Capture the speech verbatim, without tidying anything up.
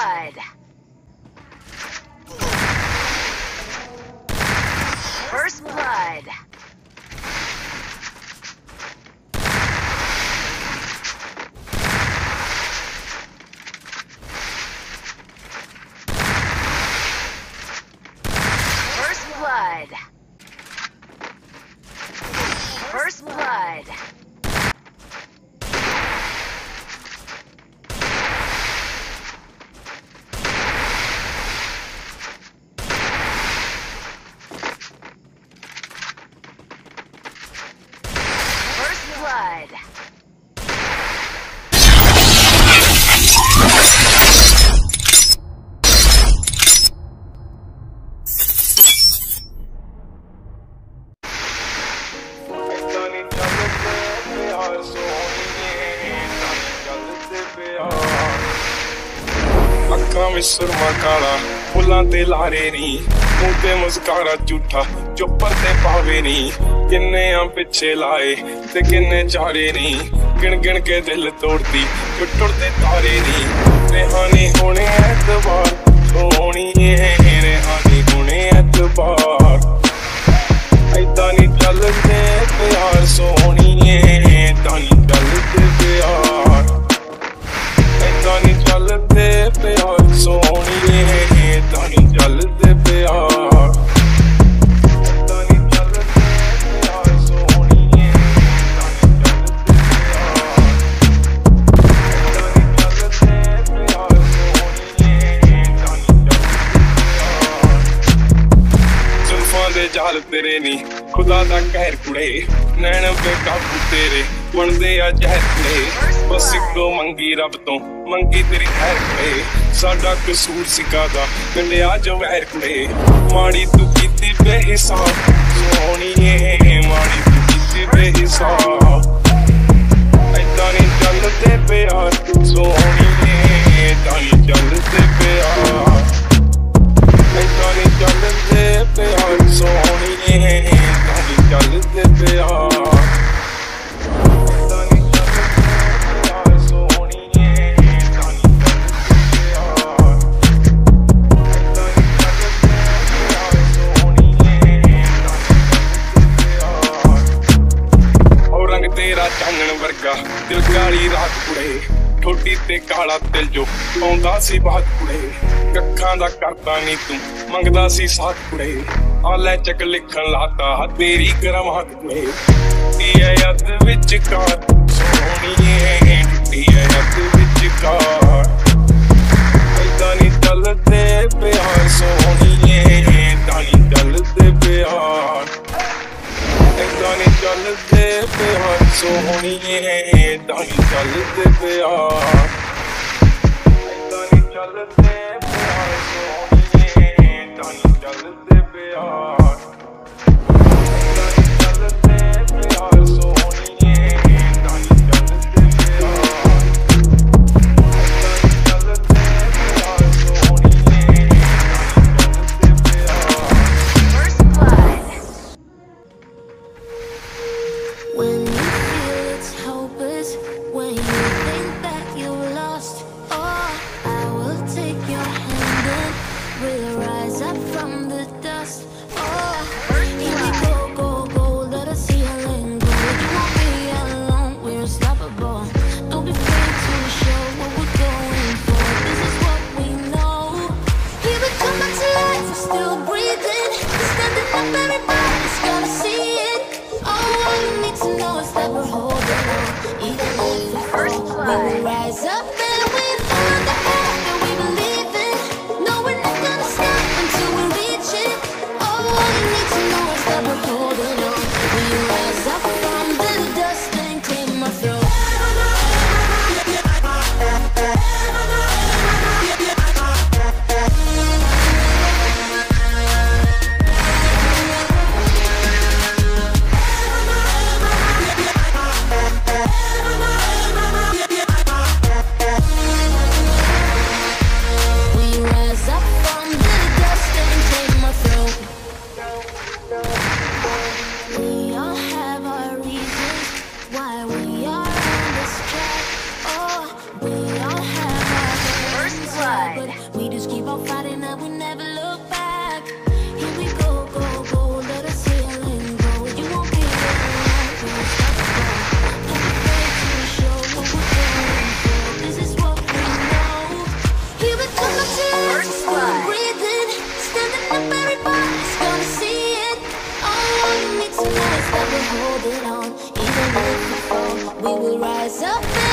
blood. First blood. First blood. First blood. Blood. ਅੱਖਾਂ ਵਿੱਚ ਸੁਰਮਾ ਕਾਲਾ ਫੁੱਲਾਂ ਤੇ ਲਾਰੇ ਨੀ ਮੂੰਹ ਤੇ ਮੁਸਕਾਰਾ ਝੂਠਾ ਚੁੱਪਰ ਤੇ ਪਾਵੇ ਨੀ ਕਿੰਨੇ ਆ ਪਿੱਛੇ ਲਾਏ ਤੇ ਕਿੰਨੇ ਚਾਰੇ ਨੀ ਗਿਣ ਗਿਣ ਕੇ ਦਿਲ ਤੋੜਦੀ ਟੁੱਟਦੇ ਤਾਰੇ ਨੀ ਰਹਿਾਨੀ ਹੋਣੇ ਐਤਵਾਰ ਸੋਹਣੀਏ ਰਹਿਾਨੀ ਹੋਣੇ ਐਤਵਾਰ ਐਦਾਂ ਨੀ ਚੱਲਦੇ ਪਿਆਰ ਸੋਹਣੀਏ ਐਦਾਂ ਨੀ ਚੱਲਦੇ ਪਿਆਰ ਐਦਾਂ ਨੀ ਚੱਲਦੇ ਪਿਆਰ ਸੋਹਣੀਏ ਐਦਾਂ ਨੀ ਚੱਲਦੇ ਪਿਆਰ ਜਾਲ ਤੇਰੇ ਨੀ ਖੁਦਾ ਦਾ ਕਹਿਰ ਕੁੜੇ ਨੈਣ ਬੇਕਾਬੂ ਤੇਰੇ ਬਣਦੇ ਆ ਜ਼ਹਿਰ ਕੁੜੇ ਬਸ ਇੱਕੋ ਮੰਗੀ ਰੱਬ ਤੋਂ ਮੰਗੀ ਤੇਰੀ ਖੈਰ ਕੁੜੇ ਸਾਡਾ ਕਸੂਰ ਸਿਕਾਦਾ ਪਿੰਡਿਆ ਜੋ ਵਹਿਰ ਕੁੜੇ ਮਾੜੀ ਤੂੰ ਕੀਤੀ ਬੇਹਿਸਾਬ ਸੋਹਣੀਏ ਮਾੜੀ ਤੂੰ ਕੀਤੀ ਬੇਹਿਸਾਬ ਐਦਾਂ ਨੀ ਚੱਲਦੇ ਪਿਆਰ ਸੋਹਣੀਏ ਐਦਾਂ ਨੀ ਚੱਲਦੇ ਪਿਆਰ ਐਦਾਂ ਨੀ ਚੱਲਦੇ ਪਿਆਰ ਸੋਹਣੀਏ ਐਦਾਂ ਨੀ ਚੱਲਦੇ ਪਿਆਰ ਐਦਾਂ ਨੀ ਚੱਲਦੇ ਪਿਆਰ ਸੋਹਣੀਏ ਐਦਾਂ ਨੀ ਚੱਲਦੇ ਪਿਆਰ ਐਦਾਂ ਨੀ ਚੱਲਦੇ ਪਿਆਰ ਸੋਹਣੀਏ ਐਦਾਂ ਨੀ ਚੱਲਦੇ ਪਿਆਰ ਉਹ ਰੰਗ ਤੇਰਾ ਚਾਨਣ ਵਰਗਾ ਦਿਲ ਕਾਲੀ ਰਾਤ ਕੁੜੇ ਠੋਡੀ ਤੇ ਕਾਲਾ ਦਿਲ ਜੋ ਪਾਉਂਦਾ ਸੀ ਬਾਤ ਕੁੜੇ ਕੱਖਾਂ ਦਾ ਕਰਦਾ ਨੀ ਤੂੰ ਮੰਗਦਾ ਸੀ ਸਾਥ ਕੁੜੇ ਆ ਲੈ ਚੱਕ ਲਿਖਣ ਲਾਤਾ ਤੇਰੀ ਕਰਾਮਾਤ ਕੁੜੇ ਟੁੱਟੀ ਐ ਅੱਧ ਵਿੱਚ ਕਾਰ ਸੋਹਣੀਏ ਟੁੱਟੀ ਐ ਅੱਧ ਵਿੱਚ ਕਾਰ ਐਦਾਂ ਨੀ ਚੱਲਦੇ ਪਿਆਰ ਸੋਹਣੀਏ ਐਦਾਂ ਨੀ ਚੱਲਦੇ ਪਿਆਰ ਐਦਾਂ ਨੀ ਚੱਲਦੇ ਪਿਆਰ ਸੋਹਣੀਏ ਐਦਾਂ ਨੀ ਚੱਲਦੇ ਪਿਆਰ ਐਦਾਂ ਨੀ ਚੱਲਦੇ ਪਿਆਰ ਸੋਹਣੀਏ ਐਦਾਂ ਨੀ ਚੱਲਦੇ ਪਿਆਰ ਐਦਾਂ ਨੀ ਚੱਲਦੇ ਪਿਆਰ ਸੋਹਣੀਏ ਐਦਾਂ ਨੀ ਚੱਲਦੇ ਪਿਆਰ ਐਦਾਂ ਨੀ ਚੱਲਦੇ ਪਿਆਰ ਸੋਹਣੀਏ ਐਦਾਂ ਨੀ ਚੱਲਦੇ ਪਿਆਰ When you feel it's hopeless, when you think that you're lost, oh, I will take your hand and we'll rise up from We will rise up.